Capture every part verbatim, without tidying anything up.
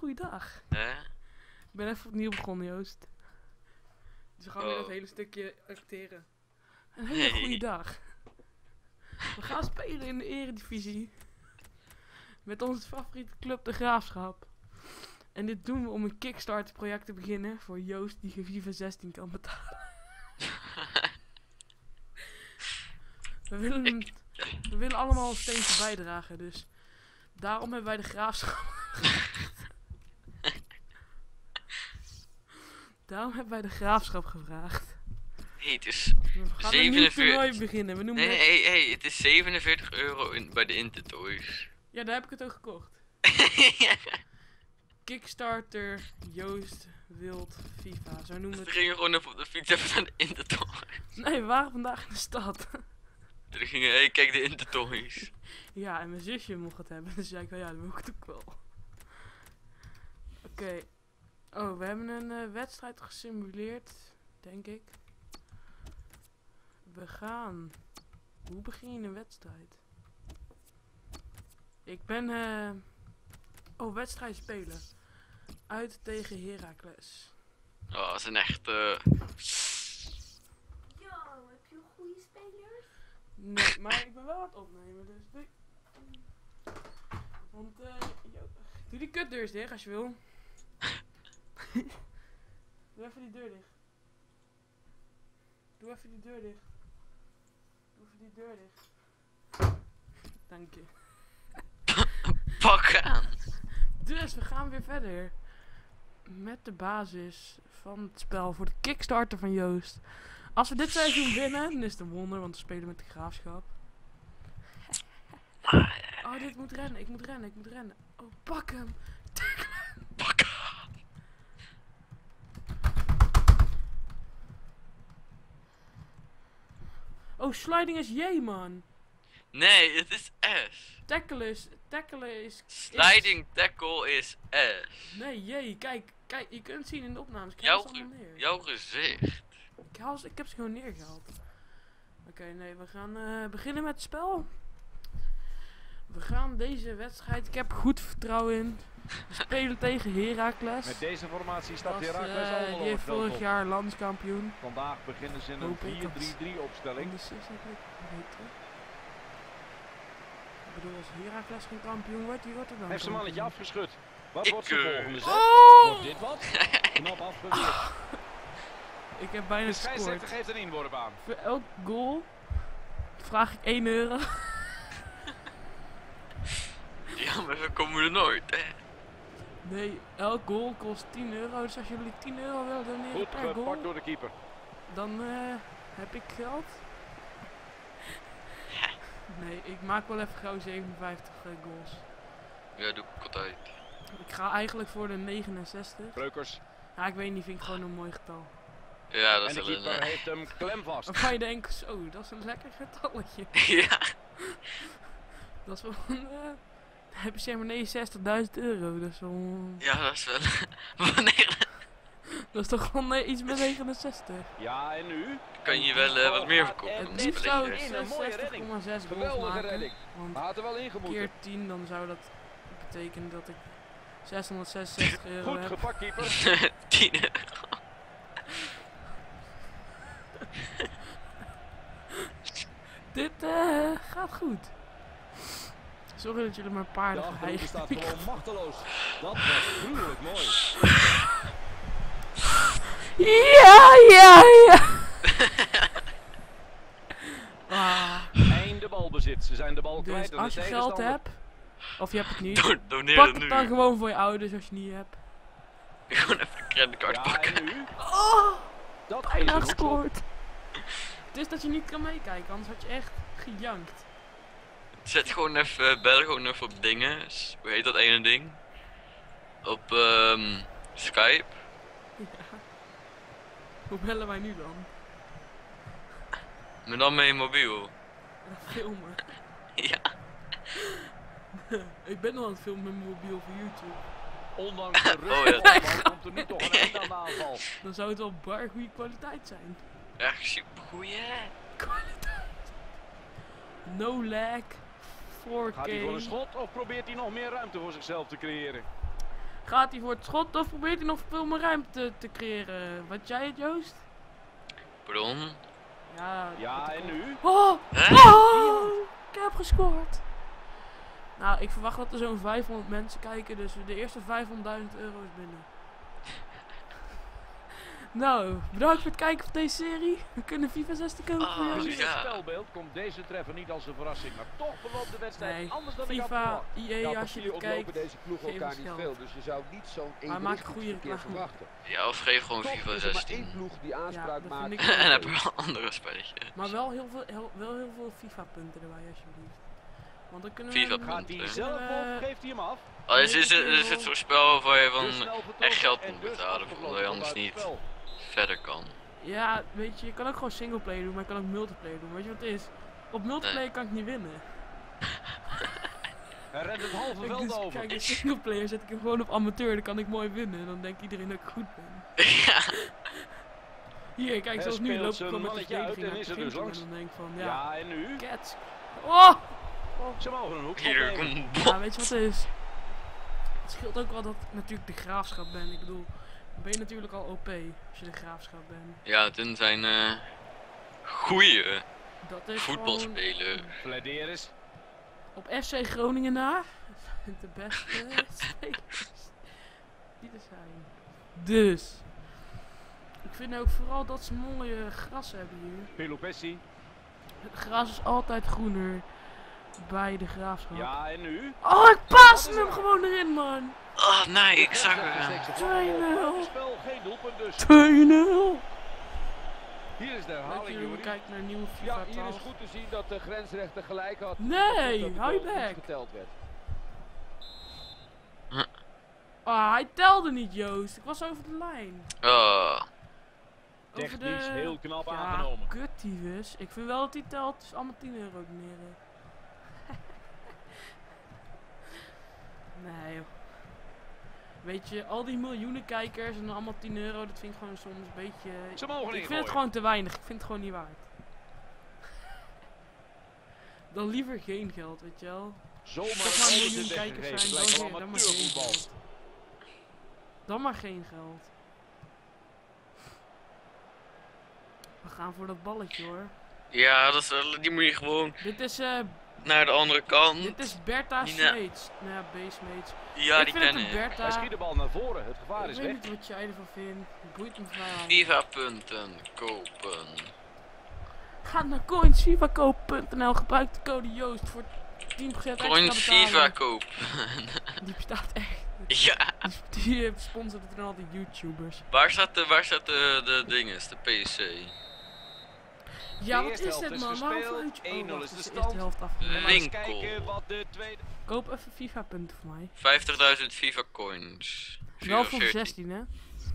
goeiedag. Hè? Ik ben even opnieuw begonnen, Joost. Dus we gaan weer Oh. dat hele stukje acteren. Een hele Nee. goede dag. We gaan spelen in de eredivisie. Met onze favoriete club, de Graafschap. En dit doen we om een Kickstarter project te beginnen voor Joost die geen FIFA zestien kan betalen. We willen, we willen allemaal een steentje bijdragen, dus daarom hebben wij de Graafschap Daarom hebben wij de Graafschap gevraagd. Hey, het is We gaan een nieuw toernooi zevenenveertig. beginnen. We noemen Nee, het... hey, hey, het is zevenenveertig euro in, bij de Intertoys. Ja, daar heb ik het ook gekocht. Kickstarter, Joost, Wild, FIFA. Zo noemen we We het. gingen gewoon even op de fiets even naar de Intertoys. Nee, we waren vandaag in de stad. We gingen, hey, kijk de Intertoys. Ja, en mijn zusje mocht het hebben. Dus zei ik, well, ja, dan wil ik het ook wel. Oké. Oh, we hebben een eh, wedstrijd gesimuleerd, denk ik. We gaan... Hoe begin je een wedstrijd? Ik ben... eh Oh, wedstrijd spelen. Uit tegen Heracles. Oh, dat is een echt... eh Yo, heb je goede spelers? Nee, maar ik ben wel aan het opnemen, dus... doei. Want, eh... yo, doe die kutdeur eens dicht als je wil. Doe even die deur dicht. Doe even die deur dicht. Doe even die deur dicht. Dank je. pak aan. Dus we gaan weer verder. Met de basis van het spel voor de Kickstarter van Joost. Als we dit seizoen winnen, dan is het een wonder, want we spelen met de Graafschap. Oh, dit moet rennen, ik moet rennen, ik moet rennen. Oh, pak hem. Pak aan. Oh, sliding is J, man. Nee, het is S. Tackle is, tackle is... Sliding tackle is S. Nee, J, kijk, kijk, je kunt het zien in de opnames. Ik Jouw, haal ze allemaal neer. jouw gezicht. Ik, haal ze, ik heb ze gewoon neergehaald. Oké, nee, we gaan eh, beginnen met het spel. We gaan deze wedstrijd, ik heb goed vertrouwen in. We spelen tegen Heracles. Met deze formatie Dat staat is, Heracles eh, allemaal die heeft vorig op. jaar landskampioen. Vandaag beginnen ze in een Hoop ik vier dat- drie drie opstelling. Anders is dat niet beter. Ik bedoel, als Heracles geen kampioen wordt, die wordt er dan Heeft zijn mannetje kampioen. afgeschud. Wat Ik, wordt zijn eh, volgende zet? Oh! Wordt dit wat? Knap afgeweerd. Ik heb bijna De scheidsrechter gescoord. geeft een inworp aan. Voor elk goal vraag ik één euro. Ja, maar we komen er nooit, hè. Nee, elk goal kost tien euro. Dus als jullie tien euro willen doneren Goed per gepakt goal, door de keeper. dan eh, heb ik geld. Nee, ik maak wel even gauw zevenenvijftig eh, goals. Ja, doe ik altijd. Ik ga eigenlijk voor de negenenzestig. Breukers. Ja, ik weet niet, vind ik gewoon een mooi getal. Ja, dat En is de wel een... keeper eh, heeft hem klem vast. Waarvan je denkt, zo, dat is een lekker getalletje. ja. Dat is wel een... eh, dan heb je zeg maar negenenzestigduizend euro. Dat is wel... Ja, dat is wel... Wanneer Dat is toch gewoon eh, iets met negenenzestig. Ja, en nu? kan je wel eh, wat meer En verkopen? Het dan dit liefst spel zou ik ik in een mooie zesenzestig redding. komma zes goals Geweldige maken. redding. Want Hij had er wel ingemoeten. keer tien, dan zou dat betekenen dat ik zeshonderdzesenzestig euro Goed heb. gepakt, keeper. tien euro. Dit eh, gaat goed. Sorry dat jullie mijn De paarden achterhoede geheigd staat hebben. gewoon machteloos. Dat was gruwelijk mooi. Ja, ja, ja. Ah, Einde balbezit. Ze zijn de bal kwijt dus aan als de je geld tegenstander. hebt, of je hebt het niet, Do doneer pak het het nu. dan gewoon voor je ouders als je het niet hebt. Gewoon even een creditcard Ja, pakken. en nu? Oh, Dat is bijna een hoekschop. gescoord. Het is dat je niet kan meekijken, anders had je echt gejankt. Zet gewoon even, uh, bel gewoon even op dingen. S- Hoe heet dat ene ding? Op ehm Skype. Ja. Hoe bellen wij nu dan? Maar dan met je mobiel. En filmen. Ja. Ik ben al aan het filmen met mijn mobiel voor YouTube. Ondanks de rust Oh, ja. van de bal komt er nu toch een einde aan de aanval. Dan zou het wel bar goede kwaliteit zijn. Echt super goeie. Kwaliteit. No lag. four K. Gaat hij voor een schot of probeert hij nog meer ruimte voor zichzelf te creëren? Gaat hij voor het schot of probeert hij nog veel meer ruimte te creëren? Wat jij het, Joost? Pardon? Ja, Ja, dat- en nu? Oh! Hè? Oh! Ik heb gescoord. Nou, ik verwacht dat er zo'n vijfhonderd mensen kijken, dus de eerste vijfhonderdduizend euro is binnen. Nou, bedankt voor het kijken van deze serie. We kunnen FIFA zestien kopen. Oh, voor jou. Gezien ja. het spelbeeld komt deze treffer niet als een verrassing, maar toch verloopt de wedstrijd Nee, anders dan ik had FIFA, verwacht. I E, Nou, als je papier het ontlopen kijkt. deze ploeg geef elkaar ons niet geld. veel, dus je zou niet zo'n Maar maak een goede evenwichtingsverkeer reclame. verwachten. Ja, of geef gewoon Toch FIFA is er maar één zestien. ploeg die aanspraak dat maakt. vind ik op wel. En heb een je wel andere spelletjes. Maar wel heel veel, heel, wel heel veel FIFA punten erbij, alsjeblieft. Want dan kunnen we... FIFA een- Gaat hij punten. zelf Eh, op, geeft hij hem af. Oh, dit is, dit is het soort spel waar je Dus van snel vertrokken echt geld en moet dus betalen, afgevlogen omdat je anders buiten niet spel. verder kan. Ja, weet je, je kan ook gewoon singleplayer doen, maar je kan ook multiplayer doen. Weet je wat het is? Op multiplayer kan ik niet winnen. Hij rent het halve Ik veld dus, over. kijk, in singleplayer zet ik hem gewoon op amateur, dan kan ik mooi winnen. Dan denkt iedereen dat ik goed ben. Ja. Hier, kijk, Hij zoals nu speelt loop ik zijn gewoon met de mannetje uit verdediging en naar is het er dus begin toe. langs. En dan denk ik van, ja, Ja, en nu? cats. Oh! Ze mogen een hoek Hier opnemen. komt Ja, weet je wat het is? Het scheelt ook wel dat ik natuurlijk de graafschap ben. Ik bedoel, dan ben je natuurlijk al O P als je de graafschap bent. Ja, dit zijn eh goeie Dat is gewoon voetbalspelen. Flederis. op F C Groningen na. De beste spelers die er zijn. Dus. Ik vind ook vooral dat ze mooie gras hebben hier. Pelopessi. Het gras is altijd groener bij de graafschap. Ja, en nu? Oh, ik paste hem gewoon erin, man. Oh nee, ik zag Ja, hem. steekt zijn twee vlag op. nul. Het spel, geen doelpunt dus. twee nul. Hier is de Leuk herhaling, jullie Juri. kijken naar nieuwe Ja, FIFA hier is twaalf. goed te zien dat de grensrechter gelijk had. Nee, dat de hou je goal niet bek. geteld werd. Ah, hij telde niet, Joost. Ik was over de lijn. Oh, Over Technisch heel knap ja, aangenomen. kut tyfus. Ik vind wel dat hij telt. Het is allemaal tien euro doneren. Nee, joh. Weet je, al die miljoenen kijkers en dan allemaal tien euro, dat vind ik gewoon soms een beetje... Ze mogen Ik vind ingooien. het gewoon te weinig. Ik vind het gewoon niet waard. Dan liever geen geld, weet je wel. Zomaar Toch maar een een miljoen kijkers zijn, dan, lijkt wel geen- dan maar geen amateurvoetbal. geld. Dan maar geen geld. We gaan voor dat balletje, hoor. ja, dat is, wel- die moet je gewoon Dit is, eh, naar de andere kant. dit is Bertha Nina. Smeets. Nou ja, B Smeets. Ja, ik die vind het ken een ik. Hij Bertha. schiet de bal naar voren. Het gevaar Ik is weet weg. niet wat jij ervan vindt. Het boeit me vrij. FIFA punten kopen. Ga naar coinsvivakoop punt n l. Gebruik de code Joost voor tien procent extra Coins betalen. FIFA koop. Die bestaat echt. Ja. Die, die eh, sponsoren dan al die YouTubers. Waar staat de, waar staat de, de dinges, de P C? Ja, De wat eerste is helft dit, is man? Waarom gespeeld. fluit je? één nul Oh, is wacht, de de eerste stand. helft afgelopen. En laten we eens Winkel. kijken wat de tweede... Koop even FIFA punten voor mij. vijftigduizend FIFA coins. Wel FIFA voor veertien. zestien, hè?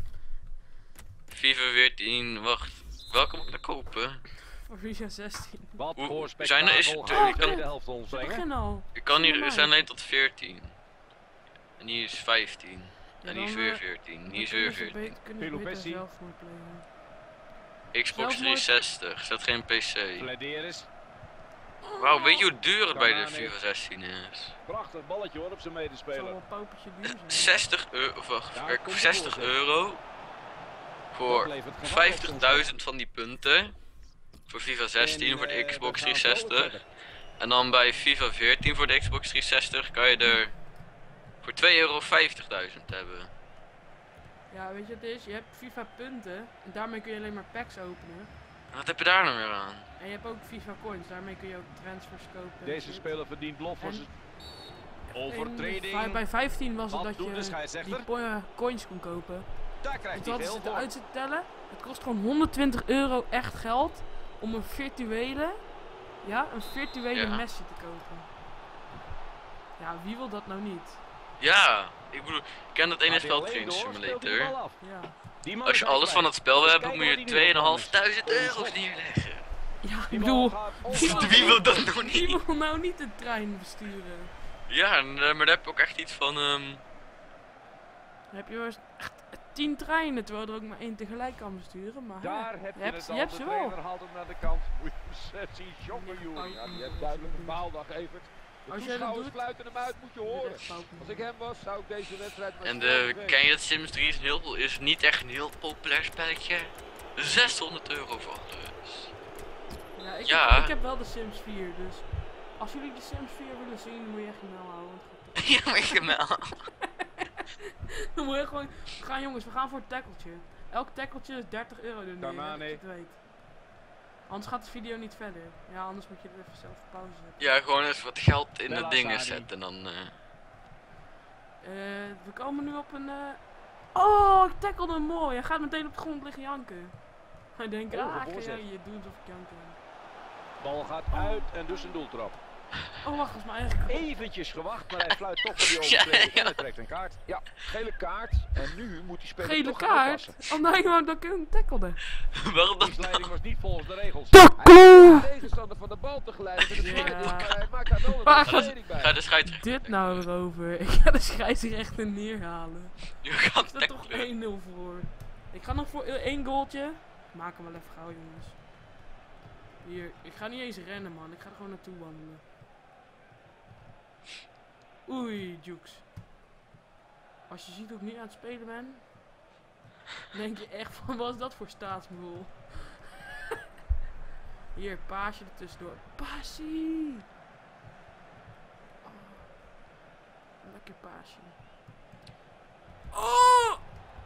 FIFA veertien, wacht. Welke moet ik nou kopen? Voor FIFA zestien. Wat Hoe- voor zijn er- is- spektakel oh, gaat ik de kan- tweede helft ons We brengen. beginnen al. Ik kan hier, Voor we mij. zijn alleen tot veertien. En hier is vijftien. Ja, En hier is dan, weer eh, veertien. Dan Hier is kunnen weer ze veertien. beter- kunnen ze beter Pelopessi. zelf voor playen. Xbox zelf nooit- driehonderdzestig, staat geen P C. Flederis. Wauw, weet je hoe duur het bij de Kanane. FIFA zestien is? Prachtig balletje hoor op zijn Het zal medespeler. wel een paupertje duur zijn. zestig euro, of wacht, Ja, kijk, komt zestig ervoor, zeg. euro. Dat Voor levert gevaar op vijftigduizend van die punten. Voor FIFA ons. zestien, En, voor de eh, Xbox we gaan vrolijk driehonderdzestig. verder. En dan bij FIFA veertien voor de Xbox driehonderdzestig kan je er voor twee euro vijftigduizend hebben. Ja, weet je wat het is? Je hebt FIFA punten. En daarmee kun je alleen maar packs openen. Wat heb je daar nou weer aan? En je hebt ook FIFA coins. Daarmee kun je ook transfers kopen. en Deze shit. speler verdient lof voor En- zijn En overtreding. bij- Bij vijftien was het Wat dat doet de je scheidsrechter? die po- eh, coins kon kopen. Daar En krijgt toen hij hadden ze veel het voor. eruit zitten tellen. Het kost gewoon honderdtwintig euro echt geld om een virtuele, ja, een virtuele Ja. Messi te kopen. Ja, wie wil dat nou niet? Ja, ik bedoel, ik ken dat ene Gaat hij spel alleen Train door, speelt hij de Simulator. bal af. Ja, Die man Als is je alles vrij. van het spel wil Dus hebben, kijk moet waar je die nu op is. tweeënhalfduizend euro's neerleggen. ja ik Die bedoel, bal gaat wie over- Wie wil dat nou wie niet? wil nou niet een trein besturen? Ja, en, eh, maar daar heb je ook echt iets van, ehm Dan heb je wel eens echt tien treinen, terwijl er ook maar één tegelijk kan besturen. Maar Daar hè, heb je, je hebt, het je al. hebt De ze wel. trainer haalt hem naar de kant. Moet je eens zien, jongen, Ja, Juri. Ja, die heeft duidelijk een baaldag, Evert. De Als jij dat toeschouwers doet, fluiten hem uit, moet je doe je horen. echt fout, man. Als ik hem was, zou ik deze wedstrijd maar En snel de, vergeten. ken je het Sims drie is, een heel, is niet echt een heel populair spelletje. zeshonderd euro voor alles. Ja, ik, Ja. Heb, ik heb wel de Sims vier, dus als jullie de Sims vier willen zien, dan moet je echt je mail houden. Want het gaat Ja, maar ik heb wel. dan moet je gewoon, we gaan jongens, we gaan voor het tackeltje. Elk tackeltje is dertig euro er nu, Kanane. dat je het weet. Anders gaat de video niet verder. Ja, anders moet je er even zelf op pauze zetten. Ja, gewoon even wat geld in de Bella dingen Sari. zetten en dan... eh, Eh, we komen nu op een, eh... Oh, ik tackelde hem mooi. Hij gaat meteen op de grond liggen janken. Hij denkt, Oh, ah, een ik voorzet. ga je doen alsof ik janken. Bal gaat uit en dus een doeltrap. Oh, wacht, dat is mijn eigen goal. Eventjes gewacht, maar hij fluit toch voor die Ja, overtreding ja. en hij trekt een kaart. Ja, gele kaart. En nu moet die speler Gele toch gaan kaart? oppassen. Oh nee, maar dat ik hem tackelde. Waarom Die dat slijding nou? was niet volgens de regels. Hij Tackle! is de tegenstander van de bal te geleiden met het Ja. fluiten, maar hij maakt daar wel Waar een gaat- overtreding bij. Ga de scheidsrechter. Dit nou erover. Ik ga de scheidsrechter neerhalen. Je Ik gaat sta toch tackelen. één nul voor. Ik ga nog voor één goaltje. Maak hem wel even gauw, jongens. Hier, ik ga niet eens rennen, man. Ik ga er gewoon naartoe wandelen. Oei, Jukes. Als je ziet hoe ik nu aan het spelen ben, denk je echt van, wat is dat voor staatsmul? Hier, paasje er tussendoor. Paasie! Oh, lekker paasje. Oh!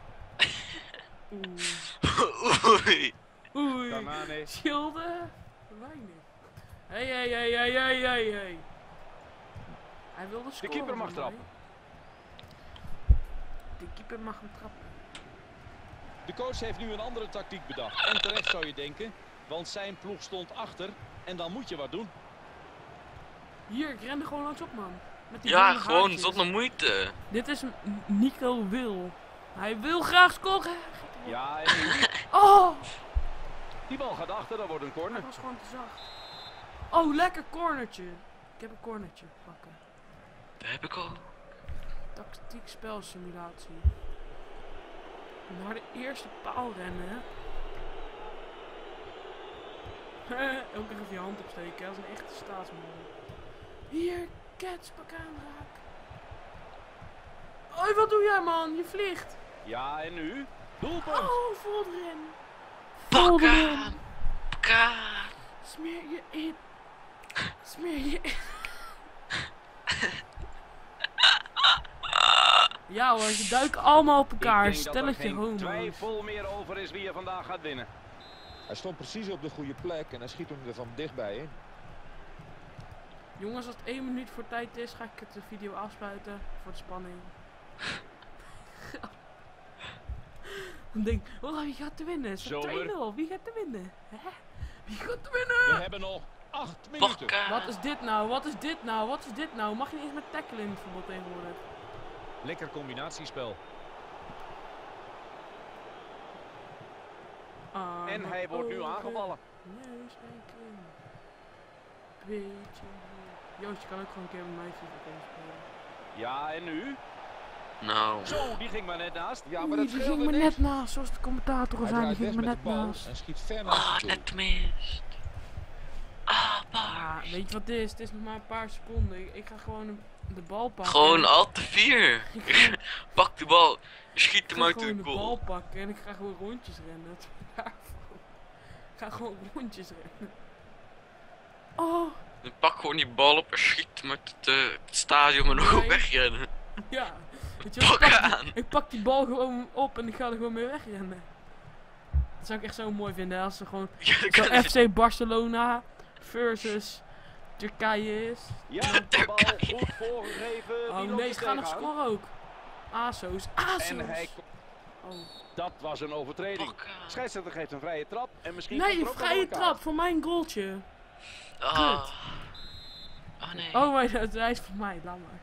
Oeh. Oei. Oei. Kanane. Schilden? Weinig. Hé, hé, hé, hé, hé, hé, hé. Hij wilde scoren. keeper mag van trappen. mij. De keeper mag hem trappen. De coach heeft nu een andere tactiek bedacht. En terecht zou je denken, want zijn ploeg stond achter en dan moet je wat doen. Hier, ik ren er gewoon langs op, man. Met die Ja, blonde gewoon haartjes. zonder moeite. Dit is M- Nico Wil. Hij wil graag scoren. Ja, en nu. Oh! Die bal gaat achter, dan wordt een corner. Dat was gewoon te zacht. Oh, lekker cornertje. Ik heb een cornertje pakken. Dat heb ik al. Tactiek spelsimulatie. Naar de eerste paal rennen. Ook even je hand opsteken, dat is een echte staatsman. Hier, catch, pak aanraak. Hoi, wat doe jij, man? Je vliegt. Ja, en nu? Doelpunt. Oh, vol erin. Vol Pak erin. aan. Pak aan. Smeer je in. Smeer je in. Ja hoor, ze duiken allemaal op elkaar. Ik denk dat er Stelletje geen homo's. twijfel meer over is wie er vandaag gaat winnen. Hij stond precies op de goede plek en hij schiet hem er van dichtbij in. Jongens, als het één minuut voor tijd is, ga ik het de video afsluiten. Voor de spanning. Dan denk ik, oh, wie gaat er winnen? Het staat Zomer. twee nul. Wie gaat er winnen? Hè? Wie gaat er We winnen? hebben nog acht minuten. Pak aan. Wat is dit nou? Wat is dit nou? Wat is dit nou? Mag je niet eens met tacklen in het voetbal tegenwoordig? Lekker combinatiespel. Ah, En hij wordt nu aangevallen. Neus en kin. Beetje. Joost, je kan ook gewoon een keer met mij FIFA komen spelen. Ja, en nu? Nou. Zo, die ging maar net naast. Ja, maar Oei, dat die ging scheelde me niks. net naast, zoals de commentator Hij zei, die draait ging weg me met net de bal naast. en schiet ver naar Oh, het doel. net mist. Ah, Ja, Bart. weet je wat het is? Het is nog maar een paar seconden. Ik, ik ga gewoon de bal pakken. Gewoon al te vier. Ik ga, Pak de bal. Schiet ik hem ga uit gewoon de de bal goal. pakken en ik ga gewoon rondjes rennen. Dat is daarvoor. Ik ga gewoon rondjes rennen. Oh, Dan pak gewoon die bal op en schiet hem uit het, eh, het stadion en nog Nee. wegrennen. ja. Weet je, wat, Pak ik, pak aan. die, ik pak die bal gewoon op en ik ga er gewoon mee wegrennen. Dat zou ik echt zo mooi vinden als ze gewoon Ja, dan zo kan F C Barcelona versus Turkije is. Ja, de bal goed voorgegeven. Oh die loopt nee, er ze gaan nog tegenaan. scoren ook. ASO's, ASO's. En hij, Oh. dat was een overtreding. Pak aan. Scheidsrechter geeft een vrije trap en misschien Nee, komt er ook nog vrije een kaart. trap voor mijn goaltje. Ah. Oh nee. Oh, maar dat hij is voor mij, laat maar.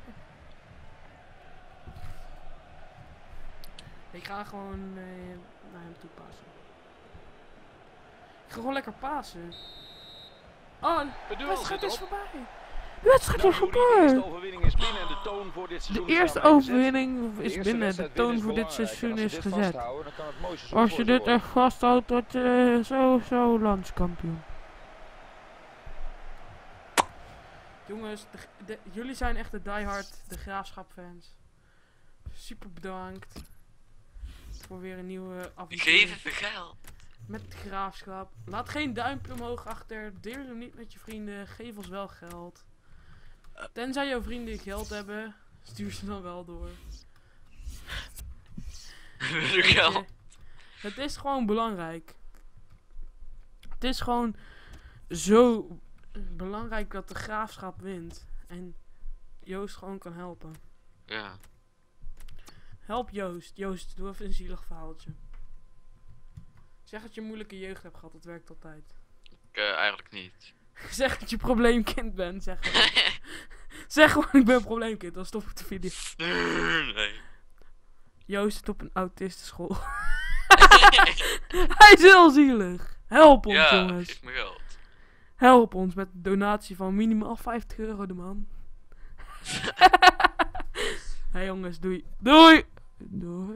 Ik ga gewoon eh, naar hem toe passen. Ik ga gewoon lekker pasen. Oh, Het de duel wedstrijd zit is erop. voorbij. De wedstrijd Nou, is Joeri, de eerste voorbij. overwinning is binnen en de toon voor dit De seizoen is eerste daarmee gezet. overwinning De is eerste binnen. De wedstrijd toon winnen voor dit belangrijk. seizoen En als is ze dit gezet. vasthouden, dan kan het mooi seizoen Als je voor ze dit worden. echt vasthoudt, wordt je sowieso landskampioen. Jongens, de, de- jullie zijn echt de diehard de Graafschap fans. Super bedankt. Voor weer een nieuwe avontuur. Geef even geld. Met het Graafschap. Laat geen duimpje omhoog achter. Deel hem niet met je vrienden. Geef ons wel geld. Tenzij jouw vrienden geld hebben, stuur ze dan wel door. Wil Weet je, geld? het is gewoon belangrijk. Het is gewoon zo belangrijk dat de Graafschap wint. En Joost gewoon kan helpen. Ja. Help Joost. Joost, doe even een zielig verhaaltje. Zeg dat je een moeilijke jeugd hebt gehad, dat werkt altijd. Ik, uh, eigenlijk niet. Zeg dat je probleemkind bent, zeg gewoon. Zeg gewoon, ik ben een probleemkind, dan stop ik de video. Nee. Joost zit op een autistenschool. Hij is heel zielig. Help ons, Ja, jongens. geef me geld. Help ons met een donatie van minimaal vijftig euro de man. Hé hey, jongens, doei. Doei! Doei.